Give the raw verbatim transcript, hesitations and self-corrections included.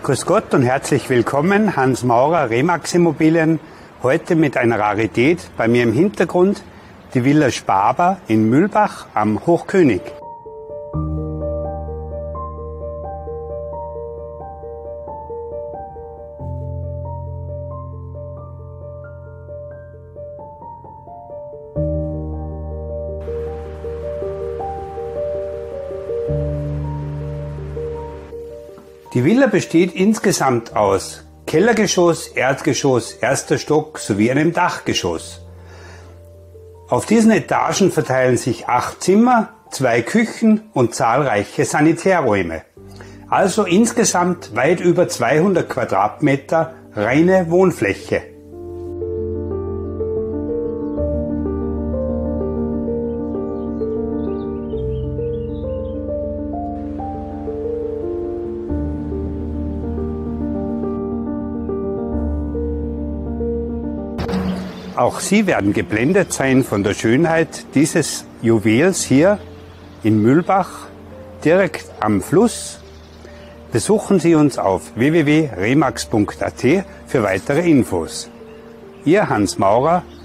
Grüß Gott und herzlich willkommen, Hans Maurer, Remax Immobilien. Heute mit einer Rarität bei mir im Hintergrund, die Villa Spaber in Mühlbach am Hochkönig. Die Villa besteht insgesamt aus Kellergeschoss, Erdgeschoss, erster Stock sowie einem Dachgeschoss. Auf diesen Etagen verteilen sich acht Zimmer, zwei Küchen und zahlreiche Sanitärräume. Also insgesamt weit über zweihundert Quadratmeter reine Wohnfläche. Auch Sie werden geblendet sein von der Schönheit dieses Juwels hier in Mühlbach, direkt am Fluss. Besuchen Sie uns auf w w w punkt remax punkt a t für weitere Infos. Ihr Hans Maurer,